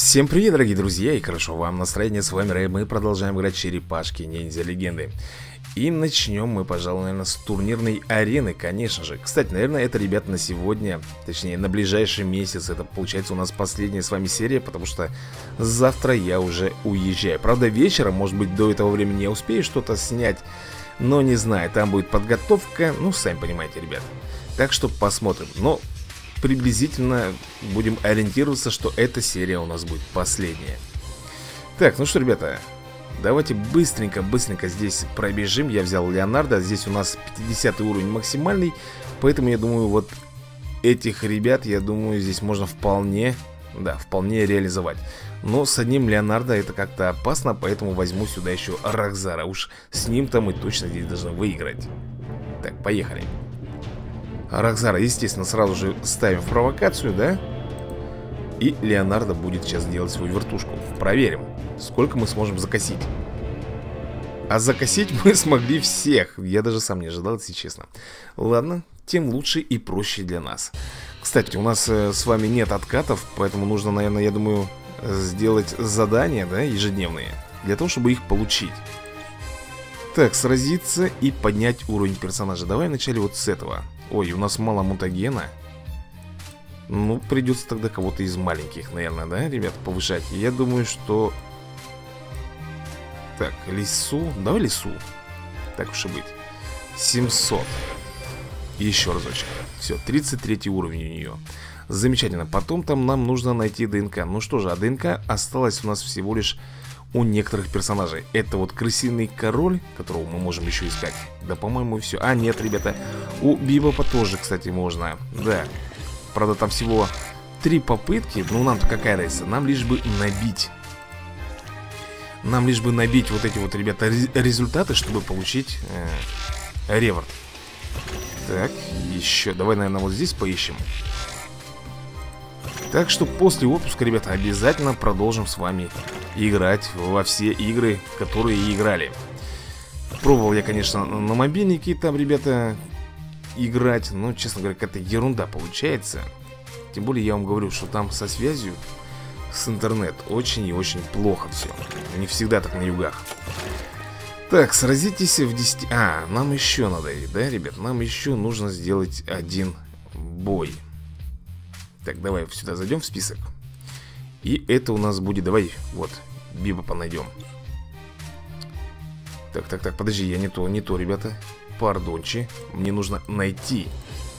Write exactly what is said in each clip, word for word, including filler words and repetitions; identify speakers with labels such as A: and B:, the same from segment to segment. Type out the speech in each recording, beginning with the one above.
A: Всем привет, дорогие друзья, и хорошо вам настроение. С вами Рэй, мы продолжаем играть черепашки ниндзя легенды. И начнем мы, пожалуй, наверное, с турнирной арены, конечно же. Кстати, наверное, это, ребята, на сегодня, точнее, на ближайший месяц. Это, получается, у нас последняя с вами серия, потому что завтра я уже уезжаю. Правда, вечером, может быть, до этого времени я успею что-то снять, но не знаю, там будет подготовка, ну, сами понимаете, ребят. Так что посмотрим, но приблизительно будем ориентироваться, что эта серия у нас будет последняя. Так, ну что, ребята, давайте быстренько-быстренько здесь пробежим. Я взял Леонардо, здесь у нас пятидесятый уровень максимальный, поэтому я думаю, вот этих ребят, я думаю, здесь можно вполне, да, вполне реализовать. Но с одним Леонардо это как-то опасно, поэтому возьму сюда еще Рокзара. Уж с ним-то мы точно здесь должны выиграть. Так, поехали. Рокзара, естественно, сразу же ставим в провокацию, да? И Леонардо будет сейчас делать свою вертушку. Проверим, сколько мы сможем закосить. А закосить мы смогли всех. Я даже сам не ожидал, если честно. Ладно, тем лучше и проще для нас. Кстати, у нас э, с вами нет откатов, поэтому нужно, наверное, я думаю, сделать задания, да, ежедневные, для того, чтобы их получить. Так, сразиться и поднять уровень персонажа. Давай вначале вот с этого. Ой, у нас мало мутагена. Ну, придется тогда кого-то из маленьких, наверное, да, ребят, повышать. Я думаю, что... Так, лису. Давай лису. Так уж и быть. семьсот. Еще разочек. Все, тридцать третий уровень у нее. Замечательно. Потом там нам нужно найти ДНК. Ну что же, а ДНК осталось у нас всего лишь у некоторых персонажей. Это вот крысиный король, которого мы можем еще искать. Да, по-моему, все. А, нет, ребята, у Бибопа тоже, кстати, можно. Да. Правда, там всего три попытки. Ну, нам-то какая разница? Нам лишь бы набить. Нам лишь бы набить вот эти вот, ребята, результаты, чтобы получить э, реворд. Так, еще. Давай, наверное, вот здесь поищем. Так что после отпуска, ребята, обязательно продолжим с вами играть во все игры, которые играли. Пробовал я, конечно, на мобильнике там, ребята, играть. Но, честно говоря, какая-то ерунда получается. Тем более я вам говорю, что там со связью с интернет очень и очень плохо все. Не всегда так на югах. Так, сразитесь в десяти... А, нам еще надо, да, ребят? Нам еще нужно сделать один бой. Так, давай сюда зайдем в список. И это у нас будет, давай, вот, Бибопа найдем. Так, так, так, подожди, я не то, не то, ребята. Пардончи, мне нужно найти.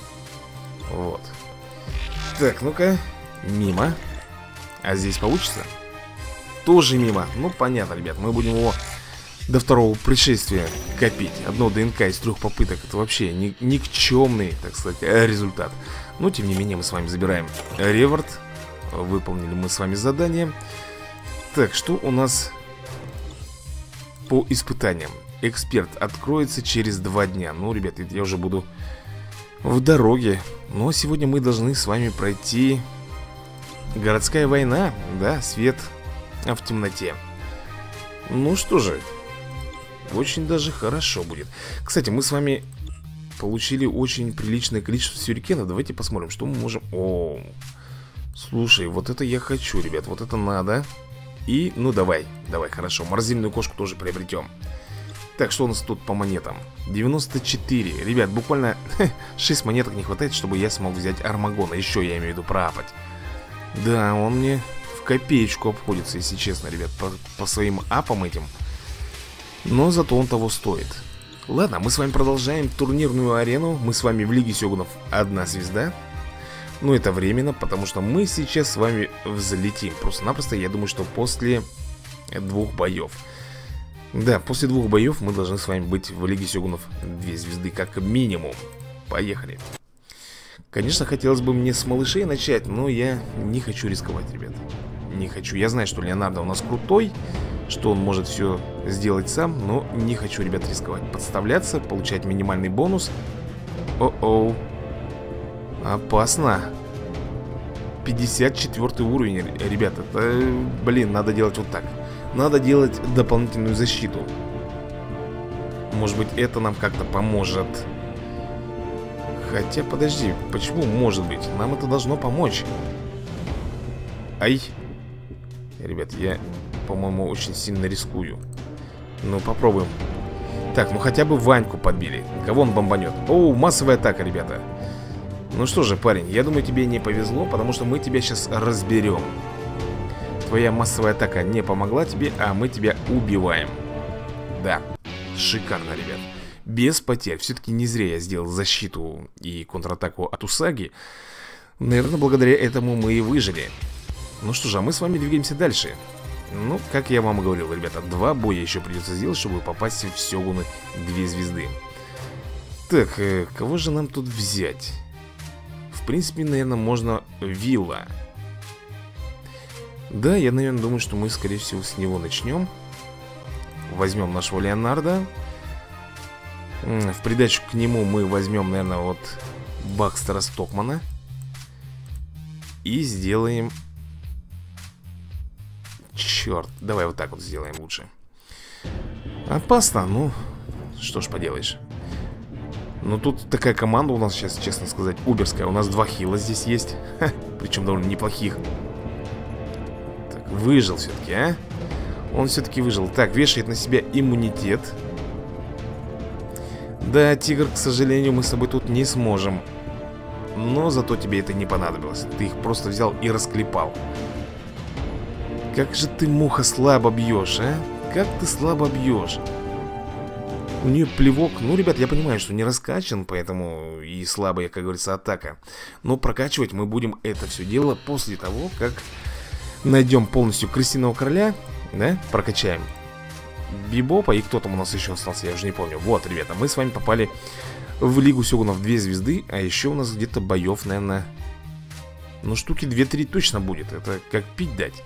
A: Вот. Так, ну-ка, мимо. А здесь получится? Тоже мимо. Ну, понятно, ребят, мы будем его до второго пришествия копить. Одно ДНК из трех попыток. Это вообще ни никчемный, так сказать, результат. Но, тем не менее, мы с вами забираем реворд. Выполнили мы с вами задание. Так, что у нас по испытаниям? Эксперт откроется через два дня. Ну, ребят, я уже буду в дороге. Но сегодня мы должны с вами пройти городская война. Да, свет в темноте. Ну что же, очень даже хорошо будет. Кстати, мы с вами получили очень приличное количество сюрикенов. Давайте посмотрим, что мы можем... О, слушай, вот это я хочу, ребят. Вот это надо. И, ну давай, давай, хорошо. Морозильную кошку тоже приобретем. Так, что у нас тут по монетам? девяносто четыре. Ребят, буквально шесть монеток не хватает, чтобы я смог взять Армагона. Еще я имею в виду проапать. Да, он мне в копеечку обходится, если честно, ребят, по, по своим апам этим. Но зато он того стоит. Ладно, мы с вами продолжаем турнирную арену. Мы с вами в Лиге Сёгунов одна звезда. Но это временно, потому что мы сейчас с вами взлетим. Просто-напросто, я думаю, что после двух боев. Да, после двух боев мы должны с вами быть в Лиге Сёгунов две звезды, как минимум. Поехали. Конечно, хотелось бы мне с малышей начать, но я не хочу рисковать, ребят. Не хочу. Я знаю, что Леонардо у нас крутой, что он может все сделать сам, но не хочу, ребят, рисковать. Подставляться, получать минимальный бонус. О-оу. Опасно. пятьдесят четвёртый уровень, ребят. Это, блин, надо делать вот так. Надо делать дополнительную защиту. Может быть, это нам как-то поможет. Хотя, подожди, почему может быть? Нам это должно помочь. Ай. Ребят, я, по-моему, очень сильно рискую. Ну, попробуем. Так, ну хотя бы Ваньку подбили. Кого он бомбанет? Оу, массовая атака, ребята. Ну что же, парень, я думаю, тебе не повезло, потому что мы тебя сейчас разберем. Твоя массовая атака не помогла тебе, а мы тебя убиваем. Да, шикарно, ребят. Без потерь. Все-таки не зря я сделал защиту и контратаку от Усаги. Наверное, благодаря этому мы и выжили. Ну что же, а мы с вами двигаемся дальше. Ну, как я вам и говорил, ребята, два боя еще придется сделать, чтобы попасть в Сёгуны две звезды. Так, э, кого же нам тут взять? В принципе, наверное, можно Вилла. Да, я, наверное, думаю, что мы, скорее всего, с него начнем. Возьмем нашего Леонардо. В придачу к нему мы возьмем, наверное, вот Бакстера Стокмана. И сделаем... Черт, давай вот так вот сделаем лучше. Опасно, ну, что ж поделаешь. Ну, тут такая команда у нас сейчас, честно сказать, уберская. У нас два хила здесь есть. Ха, причем довольно неплохих. Так, выжил все-таки, а? Он все-таки выжил. Так, вешает на себя иммунитет. Да, тигр, к сожалению, мы с тобой тут не сможем. Но зато тебе это не понадобилось. Ты их просто взял и расклепал. Как же ты, муха, слабо бьешь, а? Как ты слабо бьешь? У нее плевок. Ну, ребят, я понимаю, что не раскачан, поэтому и слабая, как говорится, атака. Но прокачивать мы будем это все дело после того, как найдем полностью Крысиного Короля. Да, прокачаем Бибопа. И кто там у нас еще остался, я уже не помню. Вот, ребята, мы с вами попали в Лигу Сёгунов две звезды. А еще у нас где-то боев, наверное, ну, штуки две-три точно будет. Это как пить дать.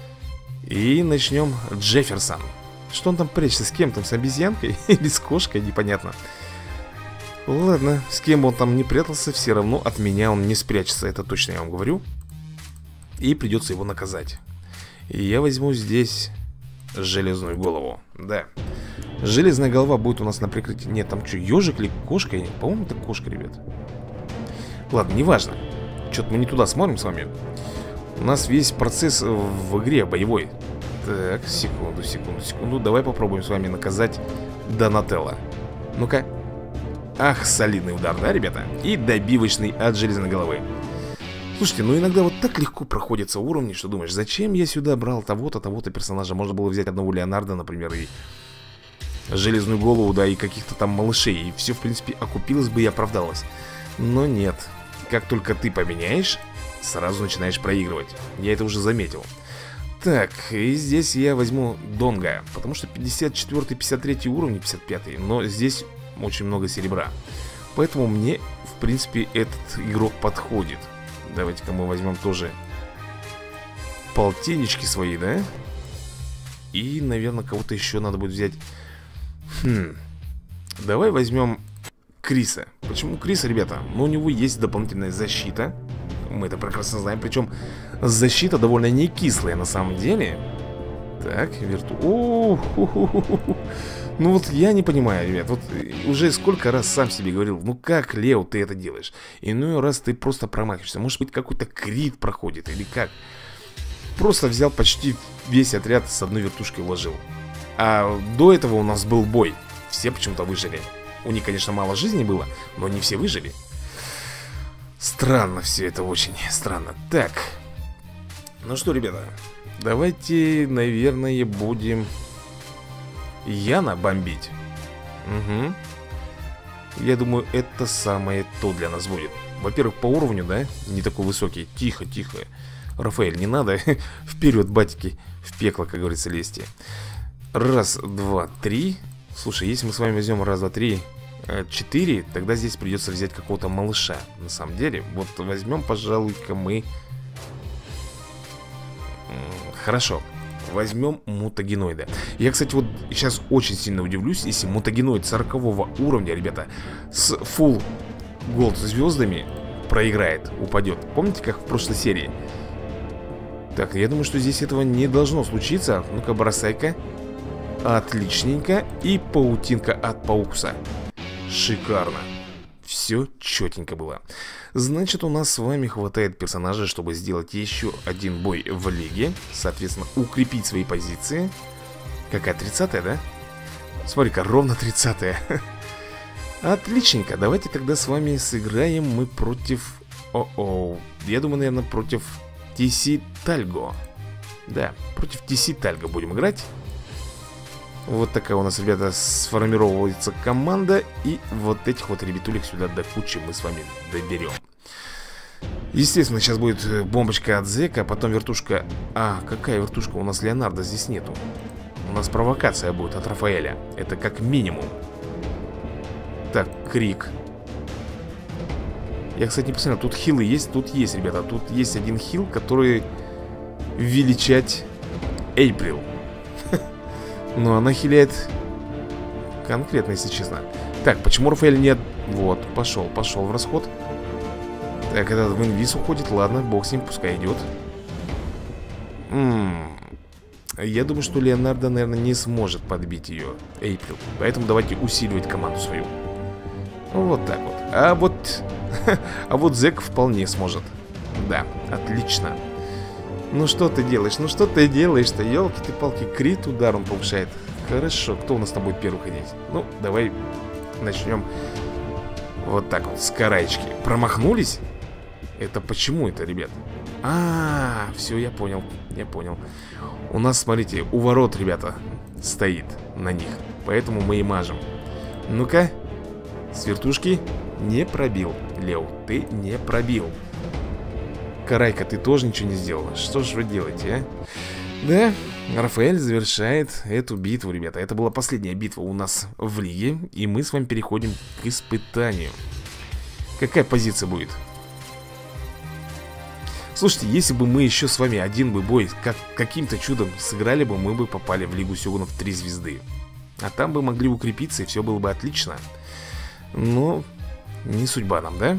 A: И начнем Джефферсон. Что он там прячется? С кем там? С обезьянкой? Или с кошкой? Непонятно. Ладно, с кем он там не прятался, все равно от меня он не спрячется. Это точно я вам говорю. И придется его наказать. И я возьму здесь железную голову. Да. Железная голова будет у нас на прикрытии. Нет, там что, ежик или кошка? По-моему, это кошка, ребят. Ладно, неважно. Что-то мы не туда смотрим с вами. У нас весь процесс в игре боевой. Так, секунду, секунду, секунду. Давай попробуем с вами наказать Донателло. Ну-ка. Ах, солидный удар, да, ребята? И добивочный от железной головы. Слушайте, ну иногда вот так легко проходятся уровни, что думаешь, зачем я сюда брал того-то, того-то персонажа? Можно было взять одного Леонардо, например, и железную голову, да, и каких-то там малышей. И все, в принципе, окупилось бы и оправдалось. Но нет. Как только ты поменяешь, сразу начинаешь проигрывать. Я это уже заметил. Так, и здесь я возьму Донга, потому что пятьдесят четвёртый, пятьдесят третий уровни, пятьдесят пятый. Но здесь очень много серебра. Поэтому мне, в принципе, этот игрок подходит. Давайте-ка мы возьмем тоже полтиннички свои, да? И, наверное, кого-то еще надо будет взять. Хм. Давай возьмем Криса. Почему Криса, ребята? Ну, у него есть дополнительная защита. Мы это прекрасно знаем. Причем защита довольно не кислая на самом деле. Так, вирту... О, ху -ху -ху -ху. Ну вот я не понимаю, ребят. Вот уже сколько раз сам себе говорил, ну как, Лео, ты это делаешь? Иной раз ты просто промахиваешься. Может быть, какой-то крит проходит или как? Просто взял почти весь отряд с одной вертушкой уложил. А до этого у нас был бой. Все почему-то выжили. У них, конечно, мало жизни было, но не все выжили. Странно все это, очень странно. Так. Ну что, ребята, давайте, наверное, будем Яна бомбить. Угу. Я думаю, это самое то для нас будет. Во-первых, по уровню, да, не такой высокий. Тихо, тихо. Рафаэль, не надо вперед, батики, в пекло, как говорится, лезьте. Раз, два, три. Слушай, если мы с вами возьмем раз, два, три, четыре, тогда здесь придется взять какого-то малыша. На самом деле, вот возьмем, пожалуй-ка, мы... Хорошо. Возьмем мутагеноида. Я, кстати, вот сейчас очень сильно удивлюсь, если мутагеноид сорокового уровня, ребята, с full голд звездами проиграет, упадет. Помните, как в прошлой серии? Так, я думаю, что здесь этого не должно случиться. Ну-ка, бросай-ка. Отличненько. И паутинка от Паукса. Шикарно. все четенько было. Значит, у нас с вами хватает персонажей, чтобы сделать еще один бой в лиге. Соответственно, укрепить свои позиции. Какая, тридцатая, да? Смотри-ка, ровно тридцатая. Отличненько, давайте тогда с вами сыграем мы против... О-о, я думаю, наверное, против ти си Talgo. Да, против ти си Talgo будем играть. Вот такая у нас, ребята, сформировывается команда. И вот этих вот ребятулек сюда до кучи мы с вами доберем. Естественно, сейчас будет бомбочка от Зека, а потом вертушка... А, какая вертушка? У нас Леонардо здесь нету. У нас провокация будет от Рафаэля. Это как минимум. Так, Крик. Я, кстати, не посмотрел, тут хилы есть? Тут есть, ребята. Тут есть один хил, который величать Эйприл. Но она хиляет конкретно, если честно. Так, почему Рафаэль нет? Вот, пошел, пошел в расход. Так, этот в инвиз уходит. Ладно, бог с ним, пускай идет. М-м-м. Я думаю, что Леонардо, наверное, не сможет подбить ее, Эйприл. Поэтому давайте усиливать команду свою. Вот так вот. А вот... а вот Зек вполне сможет. Да, отлично. Ну что ты делаешь? Ну что ты делаешь-то? Елки-ты-палки, крит удар он повышает. Хорошо, кто у нас там будет первый ходить? Ну, давай начнем вот так вот, с караечки. Промахнулись? Это почему это, ребят? А, все, я понял, я понял. У нас, смотрите, у ворот, ребята, стоит на них. Поэтому мы и мажем. Ну-ка, с вертушки не пробил. Лео, ты не пробил. Карайка, ты тоже ничего не сделала. Что ж вы делаете, а? Да, Рафаэль завершает эту битву, ребята. Это была последняя битва у нас в лиге. И мы с вами переходим к испытанию. Какая позиция будет? Слушайте, если бы мы еще с вами один бы бой как, каким-то чудом сыграли бы, мы бы попали в Лигу Сёгунов три звезды. А там бы могли укрепиться, и все было бы отлично. Но не судьба нам, да?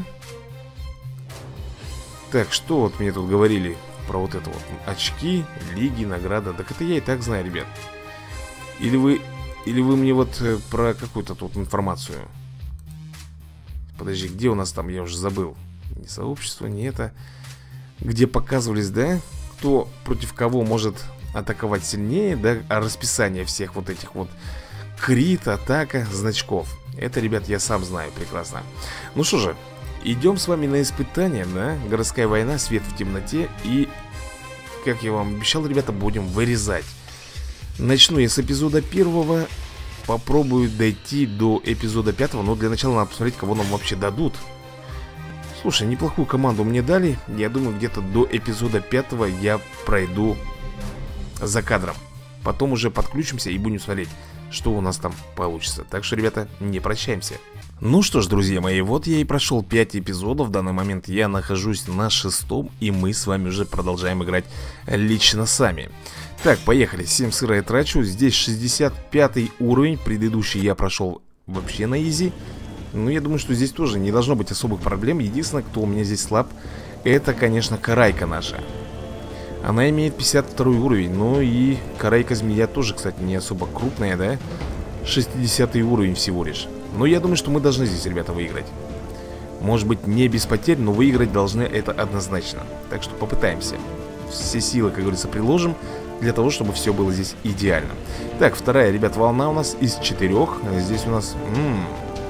A: Так, что вот мне тут говорили про вот это вот очки, лиги, награда. Так это я и так знаю, ребят. Или вы, или вы мне вот э, про какую-то тут информацию. Подожди, где у нас там, я уже забыл. Не сообщество, не это. Где показывались, да, кто против кого может атаковать сильнее, да, а расписание всех вот этих вот крит, атака, значков. Это, ребят, я сам знаю прекрасно. Ну что же, идем с вами на испытание, да, городская война, свет в темноте. И, как я вам обещал, ребята, будем вырезать. Начну я с эпизода первого. Попробую дойти до эпизода пятого. Но для начала надо посмотреть, кого нам вообще дадут. Слушай, неплохую команду мне дали. Я думаю, где-то до эпизода пятого я пройду за кадром. Потом уже подключимся и будем смотреть, что у нас там получится. Так что, ребята, не прощаемся. Ну что ж, друзья мои, вот я и прошел пять эпизодов. В данный момент я нахожусь на шестом. И мы с вами уже продолжаем играть лично сами. Так, поехали, семь сыра я трачу. Здесь шестьдесят пятый уровень. Предыдущий я прошел вообще на изи. Ну, я думаю, что здесь тоже не должно быть особых проблем. Единственное, кто у меня здесь слаб, это, конечно, карайка наша. Она имеет пятьдесят второй уровень. Ну и карайка-змея тоже, кстати, не особо крупная, да? шестидесятый уровень всего лишь. Но я думаю, что мы должны здесь, ребята, выиграть. Может быть, не без потерь, но выиграть должны это однозначно. Так что попытаемся. Все силы, как говорится, приложим для того, чтобы все было здесь идеально. Так, вторая, ребят, волна у нас из четырех. Здесь у нас... М-м,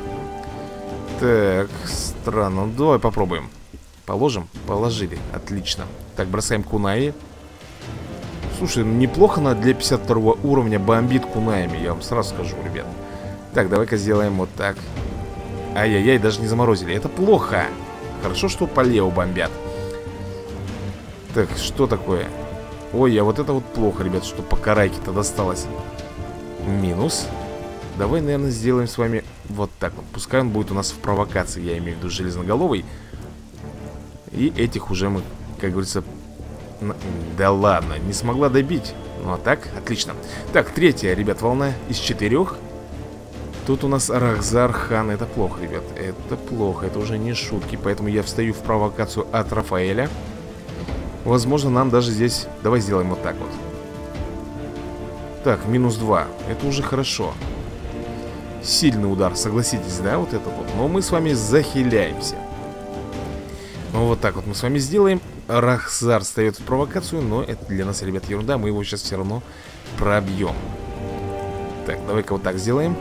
A: так, странно. Ну, давай попробуем. Положим? Положили. Отлично. Так, бросаем кунаи. Слушай, неплохо она для пятьдесят второго уровня бомбит кунаями. Я вам сразу скажу, ребят. Так, давай-ка сделаем вот так. Ай-яй-яй, даже не заморозили. Это плохо. Хорошо, что по Лео бомбят. Так, что такое? Ой, а вот это вот плохо, ребят, что по карайке-то досталось. Минус. Давай, наверное, сделаем с вами вот так вот. Пускай он будет у нас в провокации, я имею в виду железноголовый. И этих уже мы, как говорится... Да ладно, не смогла добить. Ну а так, отлично. Так, третья, ребят, волна из четырех. Тут у нас Рахзар Хан. Это плохо, ребят, это плохо. Это уже не шутки, поэтому я встаю в провокацию от Рафаэля. Возможно, нам даже здесь... Давай сделаем вот так вот. Так, минус два. Это уже хорошо. Сильный удар, согласитесь, да, вот этот вот. Но мы с вами захиляемся. Ну, вот так вот мы с вами сделаем. Рахзар встает в провокацию, но это для нас, ребят, ерунда. Мы его сейчас все равно пробьем. Так, давай-ка вот так сделаем.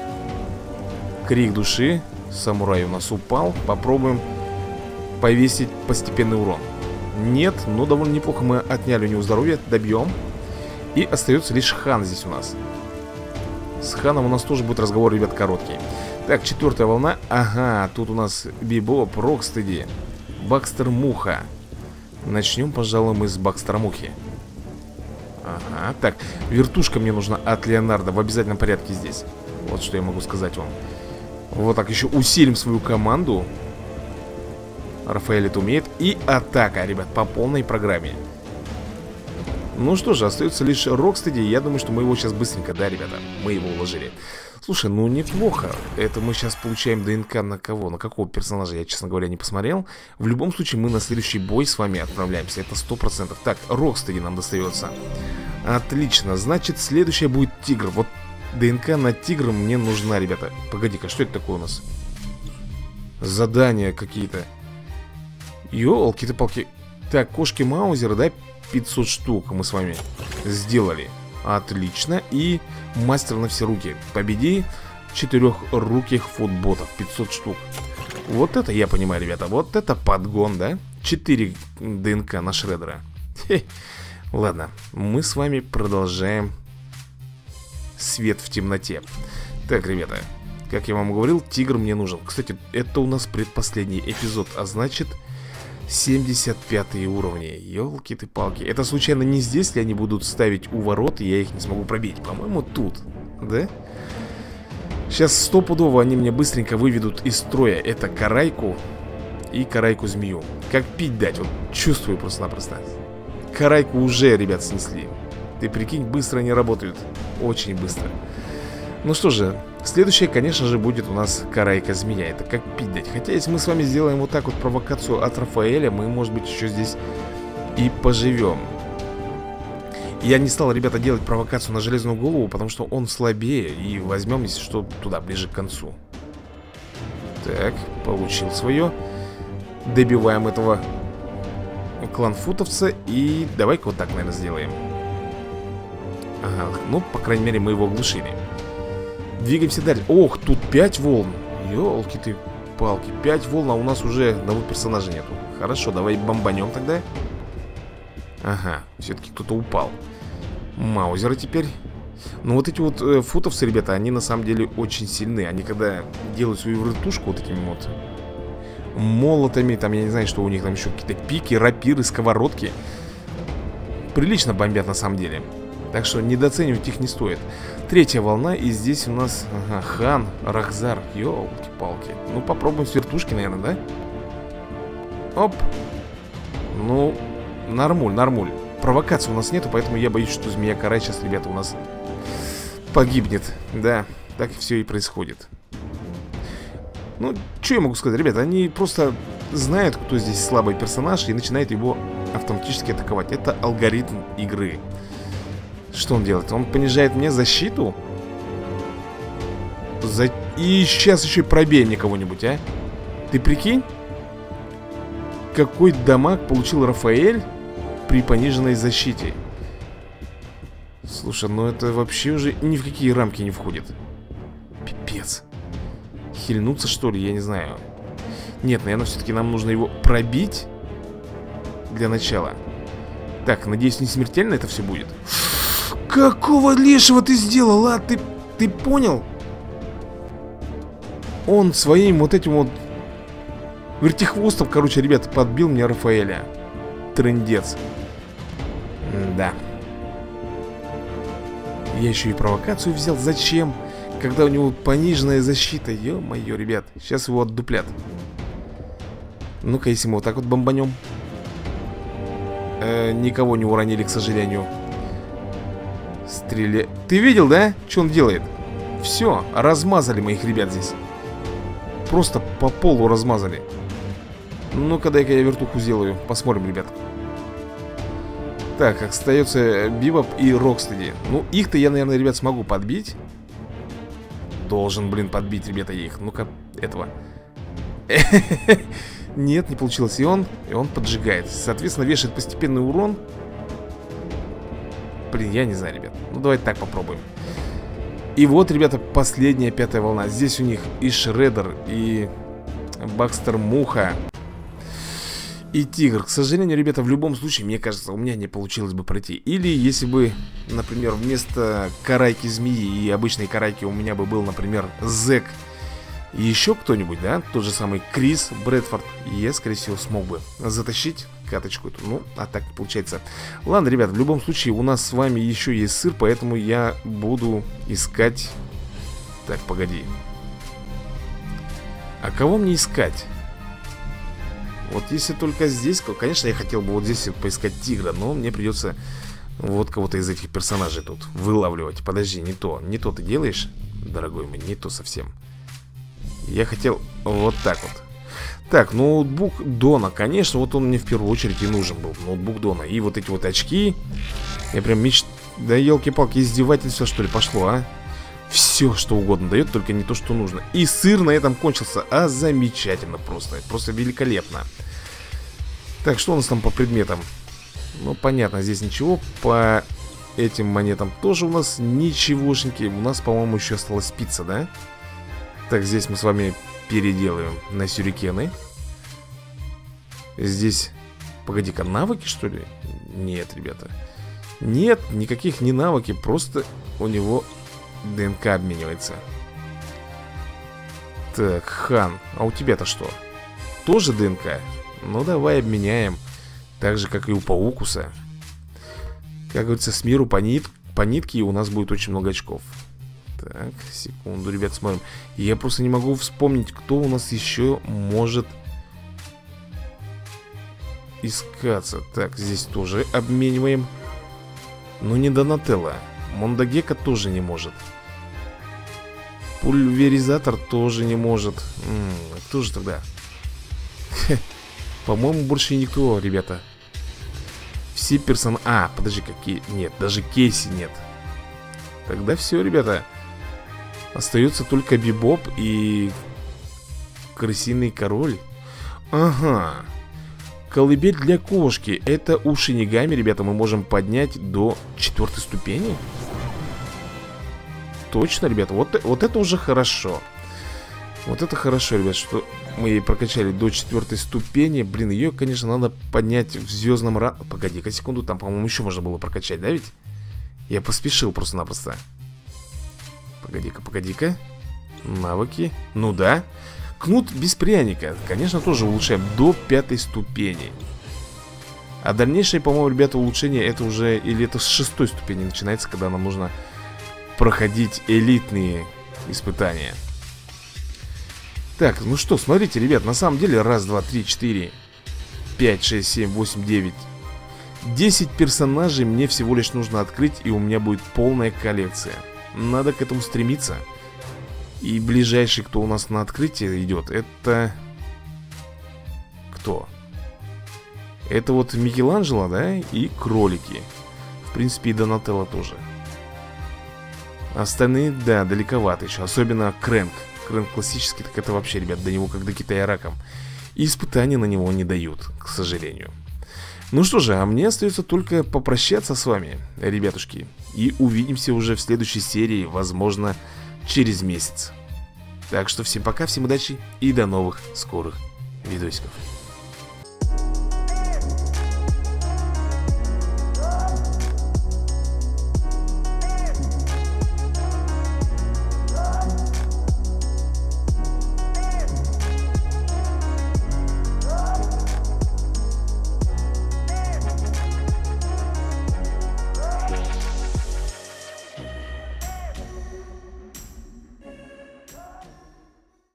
A: Крик души. Самурай у нас упал. Попробуем повесить постепенный урон. Нет, но довольно неплохо мы отняли у него здоровье. Добьем. И остается лишь хан здесь у нас. С ханом у нас тоже будет разговор, ребят, короткий. Так, четвертая волна. Ага, тут у нас Бибоп, Рокстеди, Бакстер Муха. Начнем, пожалуй, мы с Бакстера Мухи. Ага, так, вертушка мне нужна от Леонардо в обязательном порядке здесь. Вот что я могу сказать вам. Вот так еще усилим свою команду. Рафаэль это умеет. И атака, ребят, по полной программе. Ну что же, остается лишь Рокстеди. Я думаю, что мы его сейчас быстренько, да, ребята, мы его уложили. Слушай, ну неплохо. Это мы сейчас получаем ДНК на кого? На какого персонажа, я, честно говоря, не посмотрел. В любом случае, мы на следующий бой с вами отправляемся. Это сто процентов. Так, Рокстеди нам достается. Отлично, значит, следующая будет Тигр. Вот ДНК на Тигра мне нужна, ребята. Погоди-ка, что это такое у нас? Задания какие-то. Ёлки-то-палки. Так, кошки Маузера, да? пятьсот штук мы с вами сделали. Отлично. И мастер на все руки. Победи четырехруких футботов. пятьсот штук. Вот это я понимаю, ребята. Вот это подгон, да? четыре ДНК на Шреддера. Хе. Ладно, мы с вами продолжаем свет в темноте. Так, ребята, как я вам говорил, Тигр мне нужен. Кстати, это у нас предпоследний эпизод, а значит семьдесят пятые уровни. Ёлки ты палки. Это случайно не здесь ли они будут ставить у ворот, и я их не смогу пробить? По-моему, тут, да? Сейчас стопудово они мне быстренько выведут из строя. Это Карайку и Карайку-змею. Как пить дать, вот чувствую просто-напросто. Карайку уже, ребят, снесли. Ты прикинь, быстро они работают. Очень быстро. Ну что же, следующее, конечно же, будет у нас Карайка-змея. Это как пить дать. Хотя, если мы с вами сделаем вот так вот провокацию от Рафаэля, мы, может быть, еще здесь и поживем. Я не стал, ребята, делать провокацию на Железную Голову, потому что он слабее. И возьмем, если что, туда, ближе к концу. Так, получил свое. Добиваем этого кланфутовца. И давай-ка вот так, наверное, сделаем. Ага, ну, по крайней мере, мы его оглушили. Двигаемся дальше. Ох, тут пять волн. Ёлки ты палки, пять волн, а у нас уже одного персонажа нету. Хорошо, давай бомбанем тогда. Ага, все-таки кто-то упал. Маузеры теперь. Ну вот эти вот э, футовцы, ребята, они на самом деле очень сильны. Они когда делают свою вертушку вот такими вот молотами, там я не знаю, что у них там еще какие-то пики, рапиры, сковородки, прилично бомбят на самом деле. Так что недооценивать их не стоит. Третья волна, и здесь у нас ага, хан, Рахзар. Ёлки-палки. Ну попробуем с вертушки, наверное, да? Оп. Ну, нормуль, нормуль. Провокации у нас нету, поэтому я боюсь, что змея Карай сейчас, ребята, у нас погибнет. Да, так все и происходит. Ну, что я могу сказать, ребята, они просто знают, кто здесь слабый персонаж, и начинают его автоматически атаковать. Это алгоритм игры. Что он делает? Он понижает мне защиту? За... И сейчас еще и пробей мне кого-нибудь, а? Ты прикинь? Какой дамаг получил Рафаэль при пониженной защите? Слушай, ну это вообще уже ни в какие рамки не входит. Пипец. Хильнуться, что ли? Я не знаю. Нет, наверное, все-таки нам нужно его пробить для начала. Так, надеюсь, не смертельно это все будет. Какого лешего ты сделал, а? Ты, ты понял? Он своим вот этим вот вертихвостом, короче, ребята, подбил мне Рафаэля. Трындец. Да. Я еще и провокацию взял. Зачем? Когда у него пониженная защита. Ё-моё, ребят. Сейчас его отдуплят. Ну-ка, если мы вот так вот бомбанем. э, Никого не уронили, к сожалению. Стреля... Ты видел, да? Что он делает? Все, размазали моих ребят здесь. Просто по полу размазали. Ну-ка, дай-ка я вертуху сделаю. Посмотрим, ребят. Так, остается Бибоп и Рокстеди. Ну, их-то я, наверное, ребят, смогу подбить. должен, блин, подбить, ребята, их. Ну-ка, этого. Нет, не получилось. И он, и он поджигает. Соответственно, вешает постепенный урон. Блин, я не знаю, ребят. Ну, давайте так попробуем. И вот, ребята, последняя пятая волна. Здесь у них и Шреддер, и Бакстер Муха, и Тигр. К сожалению, ребята, в любом случае, мне кажется, у меня не получилось бы пройти. Или если бы, например, вместо карайки змеи и обычной карайки у меня бы был, например, Зэк и еще кто-нибудь, да, тот же самый Крис Брэдфорд, я, скорее всего, смог бы затащить каточку эту. Ну, а так не получается. Ладно, ребят, в любом случае у нас с вами еще есть сыр, поэтому я буду искать. Так, погоди. А кого мне искать? Вот если только здесь, конечно, я хотел бы вот здесь поискать тигра, но мне придется вот кого-то из этих персонажей тут вылавливать. Подожди, не то, не то ты делаешь, дорогой мой, не то совсем. Я хотел вот так вот. Так, ноутбук Дона, конечно, вот он мне в первую очередь и нужен был. Ноутбук Дона. И вот эти вот очки. Я прям меч... Да елки-палки, издевательство что ли пошло, а? Все, что угодно дает, только не то, что нужно. И сыр на этом кончился. А замечательно просто. Просто великолепно. Так, что у нас там по предметам? Ну, понятно, здесь ничего. По этим монетам тоже у нас ничегошеньки. У нас, по-моему, еще осталась пицца, да? Так, здесь мы с вами переделаем на сюрикены. Здесь... Погоди-ка, навыки, что ли? Нет, ребята. Нет, никаких не навыки. Просто у него ДНК обменивается. Так, Хан, а у тебя-то что? Тоже ДНК? Ну, давай обменяем. Так же, как и у Паукуса. Как говорится, с миру по, нит... по нитке, и у нас будет очень много очков. Так, секунду, ребят, смотрим. Я просто не могу вспомнить, кто у нас еще может искаться. Так, здесь тоже обмениваем. Но не Донателло. Мондагека тоже не может. Пульверизатор тоже не может. М-м, кто же тогда? По-моему, больше никто, ребята. Все персонажи... А, подожди, какие... Нет, даже Кейси нет. Тогда все, ребята. Остается только Бибоп и Крысиный король. Ага. Колыбель для кошки. Это у Шинигами, ребята, мы можем поднять до четвертой ступени. Точно, ребята, вот, вот это уже хорошо. Вот это хорошо, ребят, что мы ее прокачали до четвертой ступени. Блин, ее, конечно, надо поднять в звездном ра... Погоди-ка секунду, там, по-моему, еще можно было прокачать, да ведь? Я поспешил просто-напросто. Погоди-ка, погоди-ка. Навыки. Ну да. Кнут без пряника. Конечно, тоже улучшаем до пятой ступени. А дальнейшее, по-моему, ребята, улучшение это уже... Или это с шестой ступени начинается, когда нам нужно проходить элитные испытания. Так, ну что, смотрите, ребят, на самом деле раз, два, три, четыре, пять, шесть, семь, восемь, девять, десять персонажей мне всего лишь нужно открыть, и у меня будет полная коллекция. Надо к этому стремиться. И ближайший, кто у нас на открытие идет, это... Кто? Это вот Микеланджело, да? И кролики. В принципе, и Донателло тоже. Остальные, да, далековато еще. Особенно Крэнк. Крэнк классический, так это вообще, ребят, до него как до Китая раком. И испытания на него не дают, к сожалению. Ну что же, а мне остается только попрощаться с вами, ребятушки. И увидимся уже в следующей серии, возможно, через месяц. Так что всем пока, всем удачи и до новых скорых видосиков.